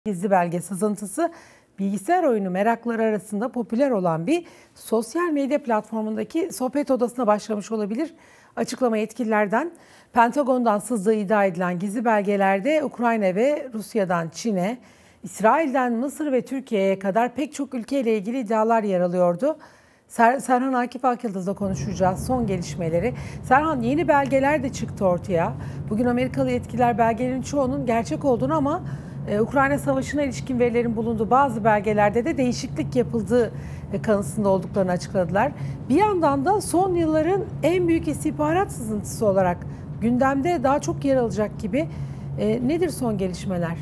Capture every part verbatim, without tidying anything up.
Gizli belge sızıntısı bilgisayar oyunu merakları arasında popüler olan bir sosyal medya platformundaki sohbet odasına başlamış olabilir. Açıklama yetkililerden Pentagon'dan sızdığı iddia edilen gizli belgelerde Ukrayna ve Rusya'dan Çin'e, İsrail'den Mısır ve Türkiye'ye kadar pek çok ülkeyle ilgili iddialar yer alıyordu. Ser, Serhan Akif Akyıldız'la konuşacağız son gelişmeleri. Serhan, yeni belgeler de çıktı ortaya. Bugün Amerikalı yetkililer belgelerin çoğunun gerçek olduğunu ama Ee, Ukrayna Savaşı'na ilişkin verilerin bulunduğu bazı belgelerde de değişiklik yapıldığı kanısında olduklarını açıkladılar. Bir yandan da son yılların en büyük istihbarat sızıntısı olarak gündemde daha çok yer alacak gibi. E, nedir son gelişmeler?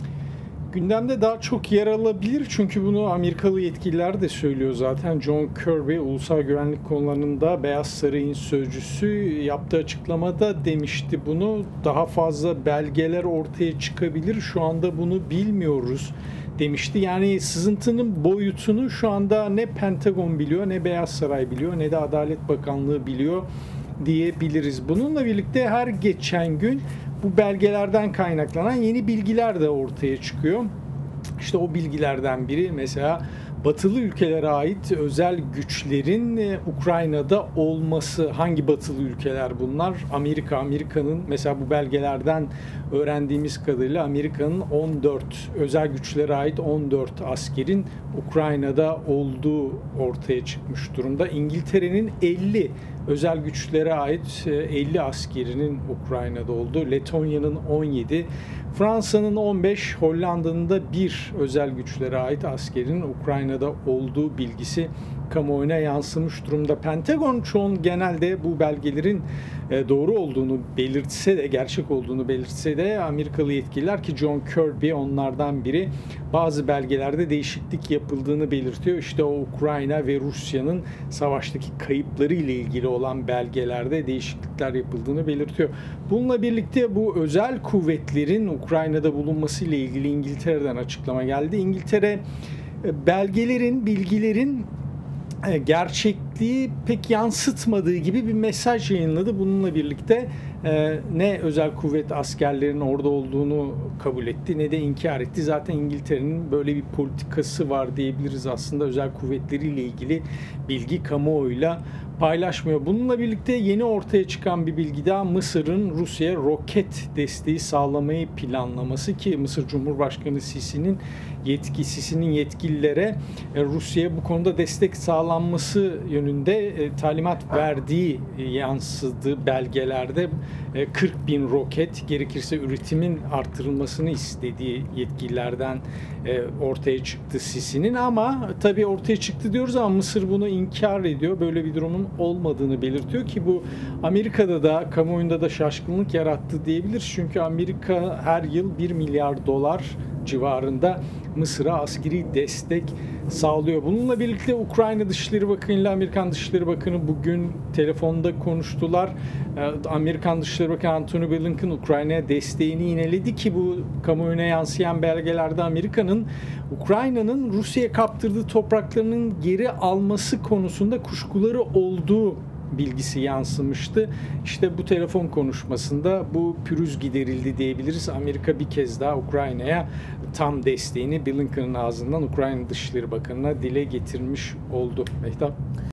Gündemde daha çok yer alabilir çünkü bunu Amerikalı yetkililer de söylüyor zaten. John Kirby, ulusal güvenlik konularında Beyaz Saray'ın sözcüsü, yaptığı açıklamada demişti bunu. Daha fazla belgeler ortaya çıkabilir, şu anda bunu bilmiyoruz demişti. Yani sızıntının boyutunu şu anda ne Pentagon biliyor, ne Beyaz Saray biliyor, ne de Adalet Bakanlığı biliyor diyebiliriz. Bununla birlikte her geçen gün bu belgelerden kaynaklanan yeni bilgiler de ortaya çıkıyor. İşte o bilgilerden biri mesela batılı ülkelere ait özel güçlerin Ukrayna'da olması. Hangi batılı ülkeler bunlar? Amerika, Amerika'nın mesela bu belgelerden öğrendiğimiz kadarıyla Amerika'nın on dört özel güçlere ait on dört askerin Ukrayna'da olduğu ortaya çıkmış durumda. İngiltere'nin elli özel güçlere ait elli askerinin Ukrayna'da olduğu, Letonya'nın on yedi, Fransa'nın on beş, Hollanda'nın da bir özel güçlere ait askerin Ukrayna'da olduğu bilgisi kamuoyuna yansımış durumda. Pentagon çoğun genelde bu belgelerin doğru olduğunu belirtse de, gerçek olduğunu belirtse de Amerikalı yetkililer, ki John Kirby onlardan biri, bazı belgelerde değişiklik yapıldığını belirtiyor. İşte o Ukrayna ve Rusya'nın savaştaki kayıpları ile ilgili olan belgelerde değişiklikler yapıldığını belirtiyor. Bununla birlikte bu özel kuvvetlerin Ukrayna'da bulunması ile ilgili İngiltere'den açıklama geldi. İngiltere belgelerin, bilgilerin gerçekliği pek yansıtmadığı gibi bir mesaj yayınladı. Bununla birlikte e, ne özel kuvvet askerlerinin orada olduğunu kabul etti ne de inkar etti. Zaten İngiltere'nin böyle bir politikası var diyebiliriz aslında. Özel kuvvetleriyle ilgili bilgi kamuoyuyla paylaşmıyor. Bununla birlikte yeni ortaya çıkan bir bilgi daha, Mısır'ın Rusya'ya roket desteği sağlamayı planlaması, ki Mısır Cumhurbaşkanı Sisi'nin yetki, Sisi'nin yetkililere Rusya'ya bu konuda destek sağlanması yönünde talimat verdiği yansıdı belgelerde. kırk bin roket, gerekirse üretimin artırılmasını istediği yetkililerden ortaya çıktı Sisi'nin, ama tabii ortaya çıktı diyoruz ama Mısır bunu inkar ediyor. Böyle bir durumun olmadığını belirtiyor ki bu Amerika'da da kamuoyunda da şaşkınlık yarattı diyebiliriz. Çünkü Amerika her yıl bir milyar dolar civarında Mısır'a askeri destek sağlıyor. Bununla birlikte Ukrayna Dışişleri Bakanı ile Amerikan Dışişleri Bakanı bugün telefonda konuştular. Amerikan Dışişleri Bakanı Antony Blinken Ukrayna'ya desteğini yineledi ki bu kamuoyuna yansıyan belgelerde Amerika'nın Ukrayna'nın Rusya'ya kaptırdığı topraklarının geri alması konusunda kuşkuları olduğu bilgisi yansımıştı. İşte bu telefon konuşmasında bu pürüz giderildi diyebiliriz. Amerika bir kez daha Ukrayna'ya tam desteğini Blinken'ın ağzından Ukrayna Dışişleri Bakanı'na dile getirmiş oldu. Mehtap.